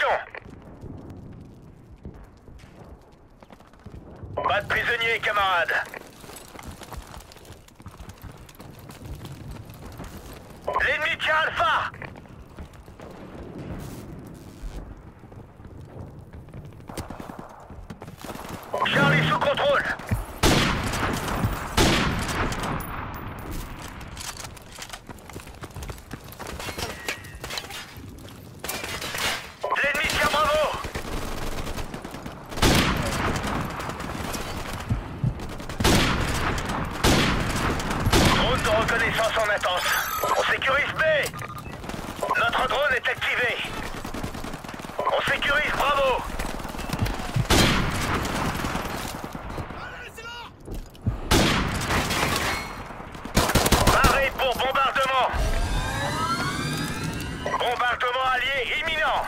Pas de prisonniers, camarades. L'ennemi tient Alpha. Charlie sous contrôle. L'ennemi tient Bravo. Drone de reconnaissance en attente. On sécurise B. Notre drone est activé. On sécurise Bravo. Barré pour bombardement. Bombardement allié imminent.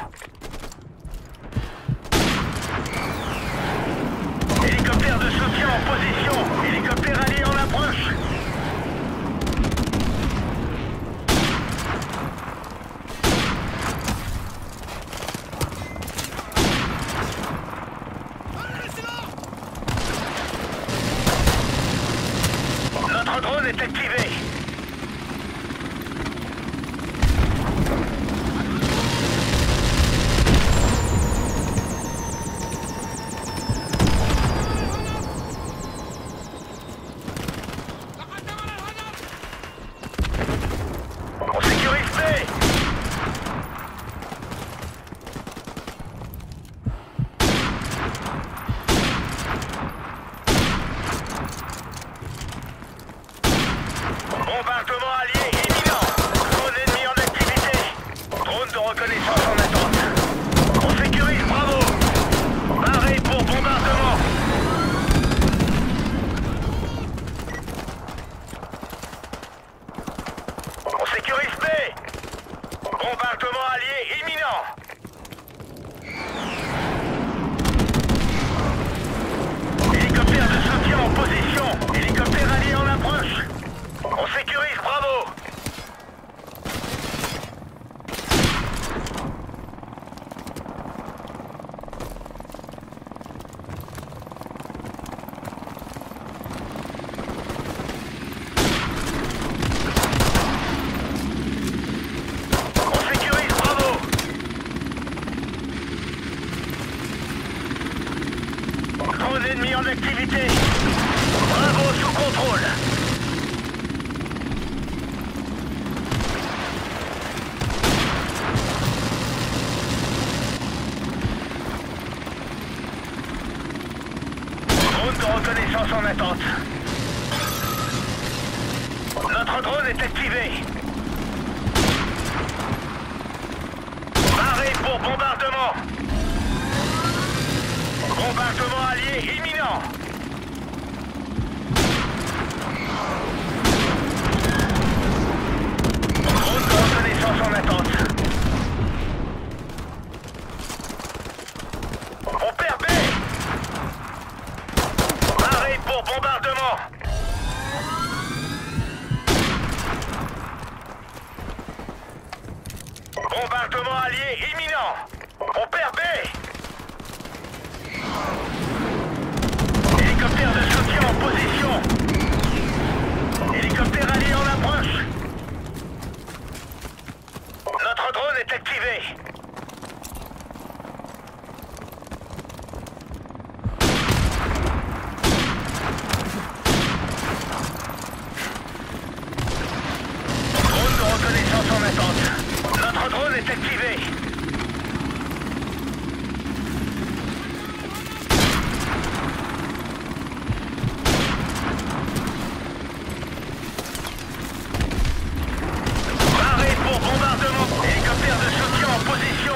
Hélicoptère de soutien en position. Hélicoptère allié en approche. Notre drone est activé. On sécurise B. Bombardement allié imminent. Drone ennemi en activité. Drone de reconnaissance en attente. On sécurise Bravo. Barré pour bombardement. On sécurise B. Bombardement allié imminent. Hélicoptère de soutien en position. Hélicoptère allié en approche. On sécurise Bravo. On sécurise Bravo. Drone ennemi en activité. Bravo sous contrôle. Drone de reconnaissance en attente. Notre drone est activé. Barré pour bombardement. Bombardement allié imminent. Drone de reconnaissance en attente. On perd B. Barré pour bombardement. Bombardement allié imminent. On perd B. Hélicoptère de soutien en position. Hélicoptère allié en approche. Notre drone est activé. Drone de reconnaissance en attente. Notre drone est activé. Barré pour bombardement. Hélicoptère de soutien en position.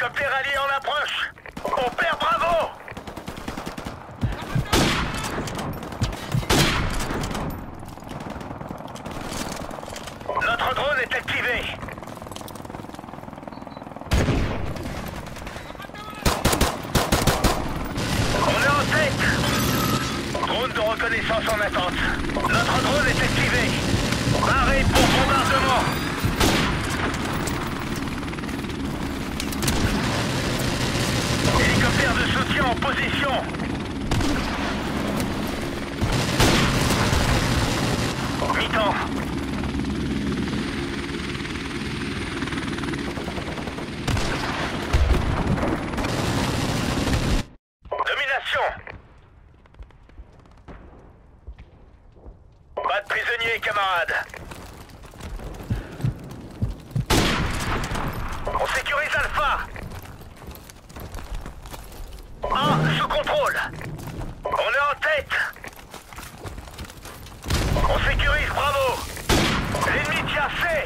Hélicoptère allié en approche. On perd Bravo. Notre drone est activé. On est en tête. Drone de reconnaissance en attente. Notre drone est activé. Barré pour bombardement. Hélicoptère de soutien en position. Mi-temps. Domination. Pas de prisonniers, camarades. On sécurise Alpha. Sous contrôle. On est en tête. On sécurise Bravo. L'ennemi tient C.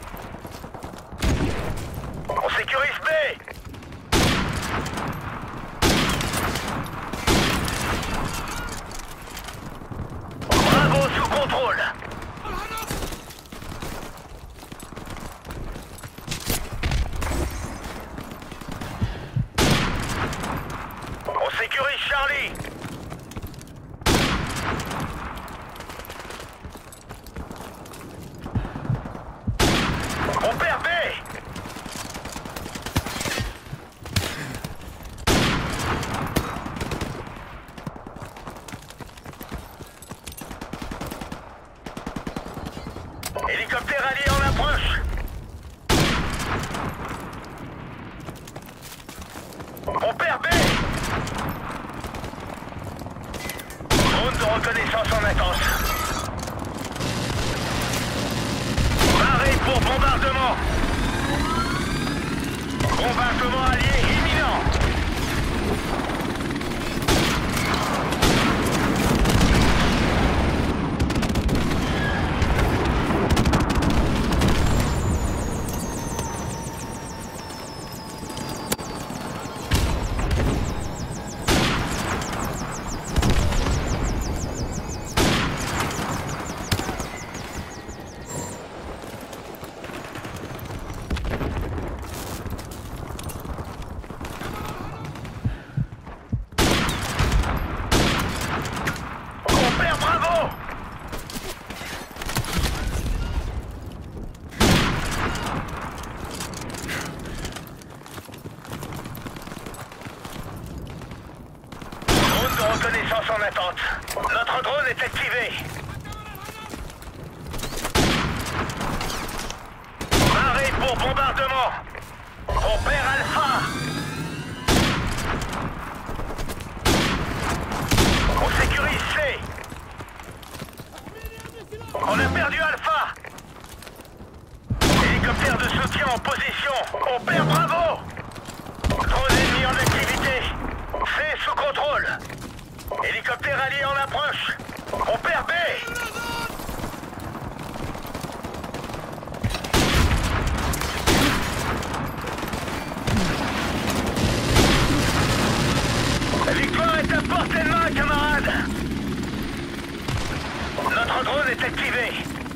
On sécurise B. Bravo sous contrôle. On sécurise Charlie. On perd B. Hélicoptère allié en approche. On perd B. Drone de reconnaissance en attente. Barré pour bombardement. Bombardement allié imminent. Reconnaissance en attente. Notre drone est activé. Barré pour bombardement. On perd Alpha. On sécurise C. On a perdu Alpha. Hélicoptère de soutien en position. On perd Bravo. Drone ennemi en activité. C sous contrôle. Hélicoptère allié en approche. On perd B. La victoire est à portée de main, camarades. Notre drone est activé.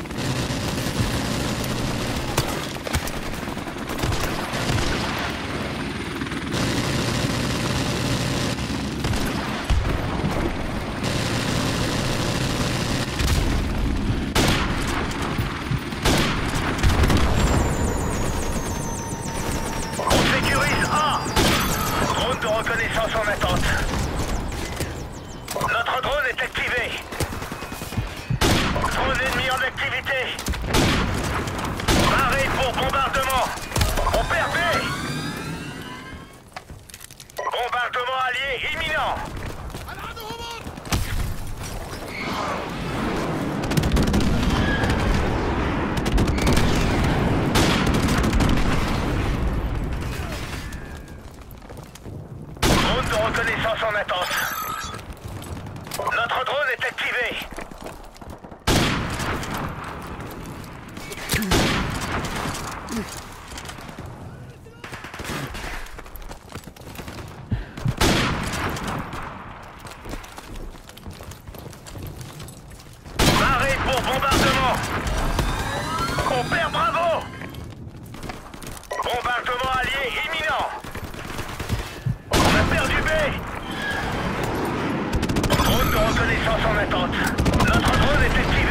Reconnaissance en attente. Notre drone est activé. Drone ennemi en activité. Barré pour bombardement. On perd B. Bombardement allié imminent. Reconnaissance en attente. Notre drone est activé. bombardement. On perd Bravo. Bombardement allié imminent. On a perdu B. Drone de reconnaissance en attente. Notre drone est actif.